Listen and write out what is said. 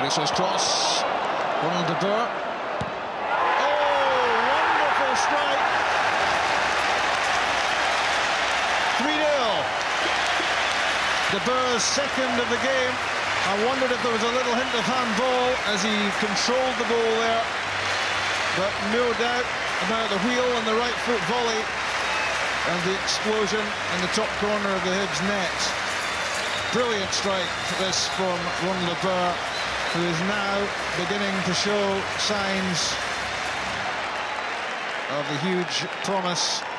Bruce's cross. Ronald de Boer. Oh, wonderful strike. 3-0. De Boer's second of the game. I wondered if there was a little hint of handball as he controlled the ball there. But no doubt about the wheel and the right foot volley and the explosion in the top corner of the Hibs net. Brilliant strike, this from Ronald de Boer, who is now beginning to show signs of the huge promise